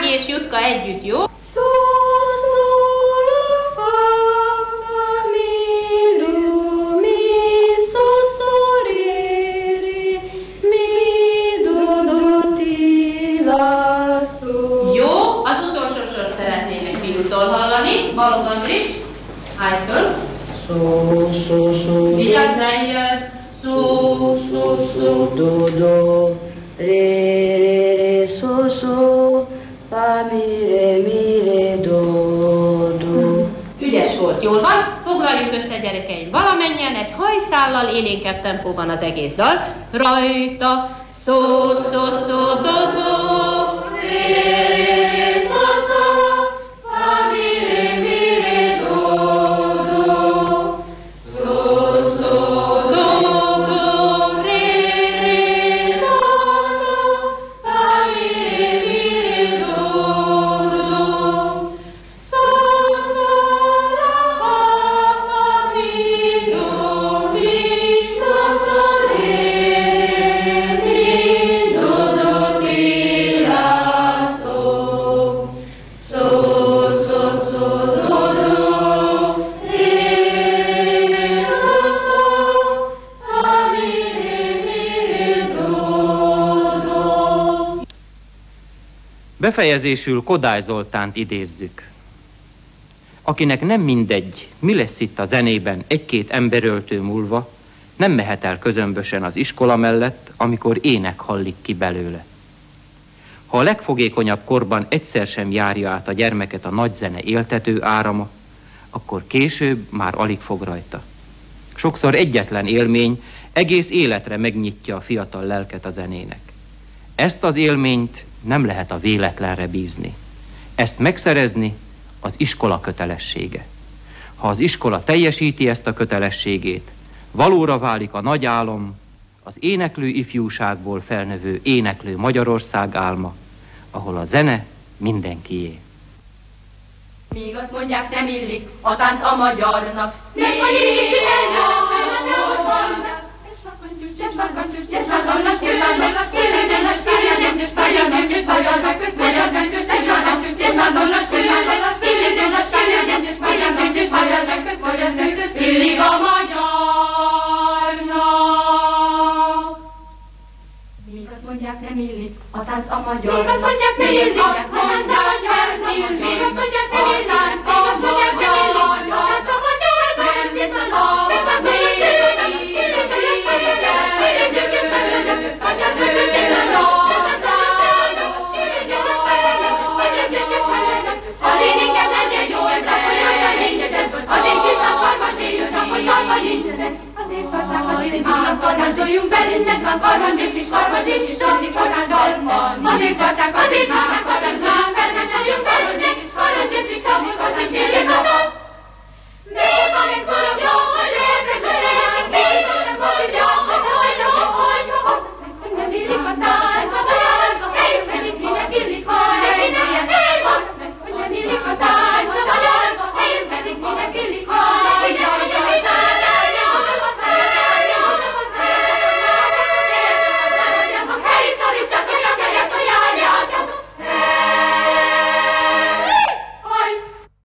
Ányi és Jutka együtt, jó? Jó, az utolsó sort szeretném egy fiútól hallani. Balogh Andris, állj föl. Szó, szó, szó. Vigyázz, ne ijjel. Szó, szó, szó. Do, do, ré, ré, ré, szó, szó. Fá, mi, ré, do, do. Ügyes volt, jól van. Foglaljuk össze, gyerekeim, valamennyien egy hajszállal élénkebb tempóban az egész dal. Rajta, szó, szó, szó, do, do, ré, ré, ré, szó, szó, fá, mi, ré, do, do, szó, szó, do, do, ré, ré, szó, szó, fá, mi, ré, do, do, szó, szó, la, fa, mi, do, mi, szó, szó, ré, mi, do, do, ti, la, szó, szó, szó, szó, do, do, ré, ré, szó, szó, fa, mi, ré, do, do. Befejezésül Kodály Zoltánt idézzük. Akinek nem mindegy, mi lesz itt a zenében egy-két emberöltő múlva, nem mehet el közömbösen az iskola mellett, amikor ének hallik ki belőle. Ha a legfogékonyabb korban egyszer sem járja át a gyermeket a nagy zene éltető árama, akkor később már alig fog rajta. Sokszor egyetlen élmény egész életre megnyitja a fiatal lelket a zenének. Ezt az élményt nem lehet a véletlenre bízni. Ezt megszerezni az iskola kötelessége. Ha az iskola teljesíti ezt a kötelességét, valóra válik a nagy álom, az éneklő ifjúságból felnövő éneklő Magyarország álma, ahol a zene mindenkié. Míg azt mondják, nem illik a tánc a magyarnak, nem illik illik a magyarnak. Míg azt mondják, nem illik a tánc a magyarnak, míg azt mondják, nem illik a tánc a magyarnak, míg azt mondják, nem illik a tánc a az én inkább legyen jó, csak hogy olyan lényegyen, az én csizmám karban zsíjön, csak hogy karban nincsenek. Azért farták, az én csizmám karban zsúljunk, belincses van karban zsís is, karban zsís is, addig korán dalban. Azért csarták, az én csizmám